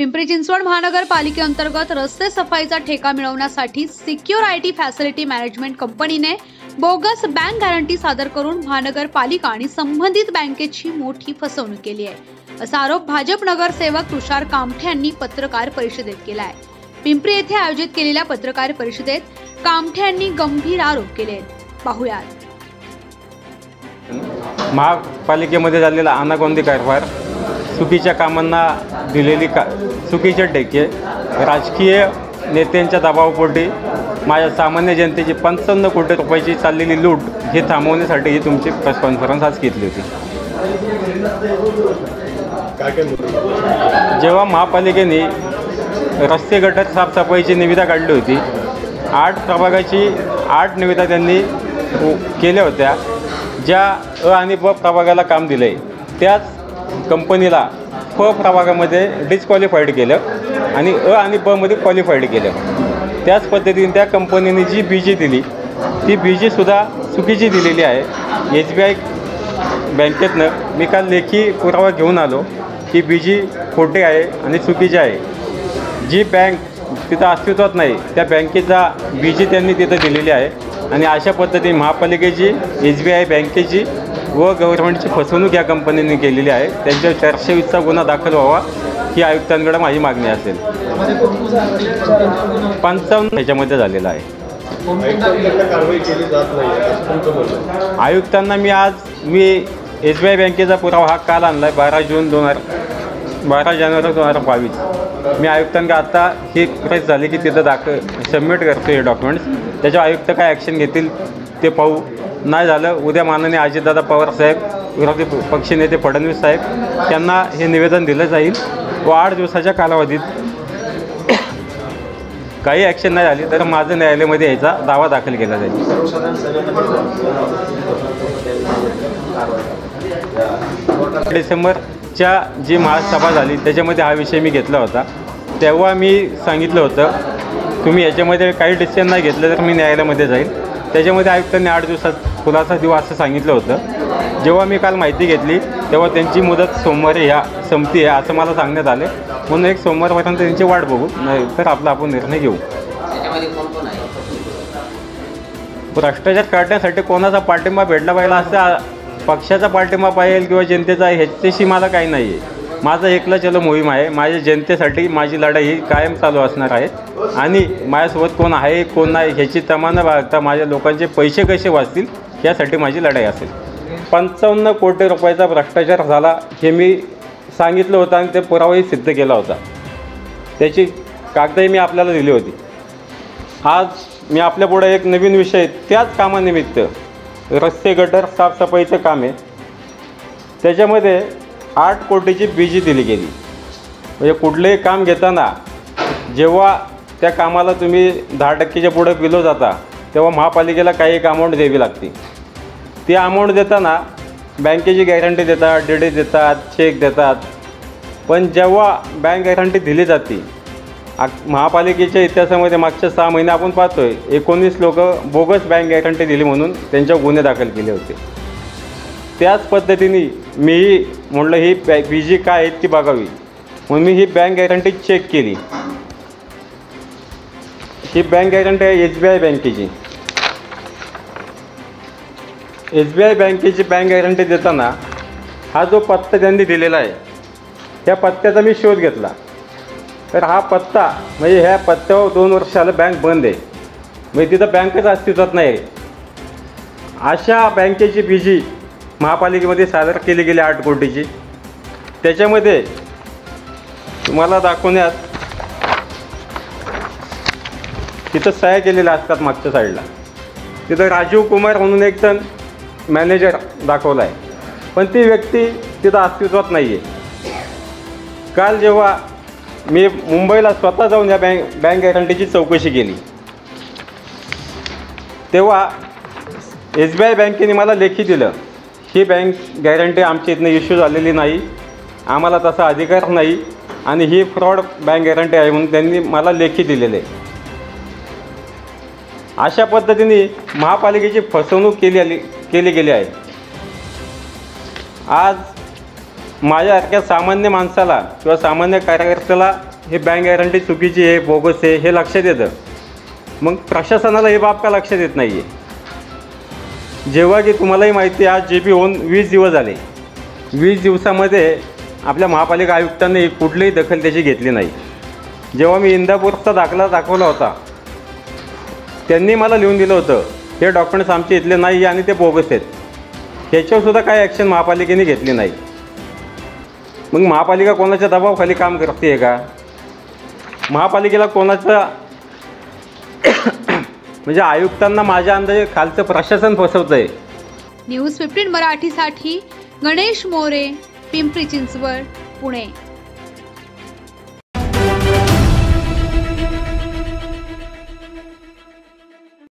पिंपरी चिंचवड महानगरपालिकेअंतर्गत रस्ते सफाईचा ठेका मिळवण्यासाठी सिक्युअर आयटी फॅसिलिटी मॅनेजमेंट कंपनीने बोगस बँक गॅरंटी सादर करून महानगरपालिका आणि संबंधित बँकेची मोठी फसवणूक केली आहे, असा आरोप भाजप नगरसेवक तुषार कामठे यांनी पत्रकार परिषदेत केला आहे। पिंपरी येथे आयोजित केलेल्या पत्रकार परिषदेत कामठे यांनी गंभीर आरोप केले। पाहुयात। महापालिकेमध्ये झालेला अनागोंदी कारभार, चुकीच्या कामांना दिलेली चुकीचे ठेके, राजकीय नेत्यांच्या दबावापोटी माझ्या सामान्य जनतेची 55 कोटी रुपयाची चाललेली लूट हे थांबवण्यासाठी ही तुमची प्रेस कॉन्फरन्स आज घेतली होती। जेव्हा महापालिकेने रस्ते गटर साफसफाईची निविदा काढली होती, 8 प्रभागाची 8 निविदा त्यांनी केल्या होत्या। ज्या अ आणि ब प्रभागाला काम दिलं आहे त्याच कंपनीला फ प्रभागामध्ये डिस्क्वालिफाईड केलं आणि अ आणि ब मध्ये क्वालिफाईड केलं। त्याच पद्धतीने त्या कंपनीने जी बीजी दिली ती बीजीसुद्धा चुकीची दिलेली आहे। SBI बँकेतनं मी काल लेखी पुरावा घेऊन आलो की बीजी खोटे आहे आणि चुकीची आहे। जी बँक तिथं अस्तित्वात नाही त्या बँकेचा बीजी त्यांनी तिथं दिलेली आहे आणि अशा पद्धतीने महापालिकेची, SBI बँकेची व गव्हर्नमेंटची फसवणूक या कंपनीने केलेली आहे। त्यांच्यावर 420चा गुन्हा दाखल व्हावा ही आयुक्तांकडे माझी मागणी असेल। 55 ह्याच्यामध्ये झालेला आहे। आयुक्तांना मी SBI बँकेचा पुरावा हा काल आणला आहे 12 जानेवारी 2022। मी आयुक्तांना आता ही प्रेस झाली की तिथं सबमिट करतो हे डॉक्युमेंट्स। त्याच्यावर आयुक्त काय ॲक्शन घेतील ते पाहू। नाही झालं उद्या माननीय अजितदादा पवार साहेब, विरोधी पक्षनेते फडणवीस साहेब त्यांना हे निवेदन दिलं जाईल व 8 दिवसाच्या कालावधीत काही ॲक्शन नाही झाली तर माझं न्यायालयामध्ये यायचा दावा दाखल केला जाईल। डिसेंबरच्या जी महासभा झाली त्याच्यामध्ये हा विषय मी घेतला होता। तेव्हा मी सांगितलं होतं तुम्ही याच्यामध्ये काही डिसिजन नाही घेतलं तर मी न्यायालयामध्ये जाईल। त्याच्यामध्ये आयुक्तांनी 8 दिवसात खुलासा देऊ असं सांगितलं होतं। जेव्हा मी काल माहिती घेतली तेव्हा त्यांची मुदत सोमवारी संपती आहे असं मला सांगण्यात आले, म्हणून एक सोमवारपर्यंत त्यांची वाट बघू, नाही तर आपण निर्णय घेऊ। भ्रष्टाचार काढण्यासाठी कोणाचा पाठिंबा भेटला पाहिजे असं पक्षाचा पाठिंबा पाहिजे किंवा जनतेचा ह्याच्याशी मला काही नाही आहे। माझं एकला चलो मोहीम आहे। माझ्या जनतेसाठी माझी लढाई ही कायम चालू असणार आहे आणि माझ्यासोबत कोण आहे कोण नाही ह्याची तमा न बाळगता माझ्या लोकांचे पैसे कसे वाचतील यासाठी माझी लढाई असेल। 55 कोटी रुपयाचा भ्रष्टाचार झाला हे मी सांगितलं होतं आणि ते पुरावाही सिद्ध केला होता। त्याची कागदही मी आपल्याला दिली होती। आज मी आपल्यापुढे एक नवीन विषय त्याच कामानिमित्त रस्ते गटर साफसफाईचं काम आहे, त्याच्यामध्ये 8 कोटीची बीजी दिली गेली। म्हणजे कुठलेही काम घेताना जेव्हा त्या कामाला तुम्ही 10% पुढे बिलो जाता तेव्हा महापालिकेला काही एक अमाऊंट द्यावी लागते। ती अमाऊंट देताना बँकेची गॅरंटी देतात, DD देतात, चेक देतात, पण जेव्हा बँक गॅरंटी दिली जाते महापालिकेच्या इतिहासामध्ये मागच्या 6 महिने आपण पाहतोय 19 लोक बोगस बँक गॅरंटी दिली म्हणून त्यांच्यावर गुन्हे दाखल केले होते। त्याच पद्धतीने मीही म्हटलं ही बीजी काय आहेत ती बघावी म्हणून मी ही बँक गॅरंटी चेक केली। ही बँक गॅरंटी आहे SBI बँकेची। SBI बँकेची बँक गॅरंटी देताना हा जो पत्ता त्यांनी दिलेला आहे त्या पत्त्याचा मी शोध घेतला तर हा पत्ता म्हणजे ह्या पत्त्यावर 2 वर्ष झालं बँक बंद आहे, म्हणजे तिथं बँकच अस्तित्वात नाही आहे। अशा बँकेची बीजी महापालिकेमध्ये सादर केली गेली 8 कोटीची। त्याच्यामध्ये तुम्हाला दाखवण्यात तिथं सह्या केलेल्या असतात मागच्या साईडला। तिथं राजीव कुमार म्हणून एक जण मॅनेजर दाखवला आहे, पण ती व्यक्ती तिथं अस्तित्वात नाही आहे। काल जेव्हा मी मुंबईला स्वतः जाऊन या बँक गॅरंटीची चौकशी केली तेव्हा SBI बँकेने मला लेखी दिलं ही बँक गॅरंटी आमच्या इथनं इश्यू झालेली नाही, आम्हाला तसा अधिकार नाही आणि ही फ्रॉड बँक गॅरंटी आहे म्हणून त्यांनी मला लेखी दिलेलं आहे। अशा पद्धतीने महापालिकेची फसवणूक केली गेली आहे। आज माझ्यासारख्या सामान्य माणसाला किंवा सामान्य कार्यकर्त्याला हे बँक गॅरंटी चुकीची आहे, बोगस आहे, हे लक्षात येतं. मग प्रशासनाला हे बाब का लक्षात येत नाही आहे? जेव्हा की तुम्हालाही माहिती आहे, आज JP होऊन 20 दिवस झाले. 20 दिवसामध्ये आपल्या महापालिका आयुक्तांनी कुठलीही दखल त्याची घेतली नाही. जेव्हा मी इंदापूरचा दाखला दाखवला होता, त्यांनी मला लिहून दिलं होतं हे डॉक्युमेंट्स आमचे इथले नाही आणि ते बोगस आहेत. ह्याच्यावरसुद्धा काही ॲक्शन महापालिकेने घेतली नाही. मग महापालिका कोणाच्या दबावाखाली काम करते आहे का? महापालिकेला कोणाचं म्हणजे आयुक्तांना माझ्या अंदाजे खालचं प्रशासन फसवतं आहे. न्यूज 15 मराठीसाठी गणेश मोरे, पिंपरी चिंचवड, पुणे.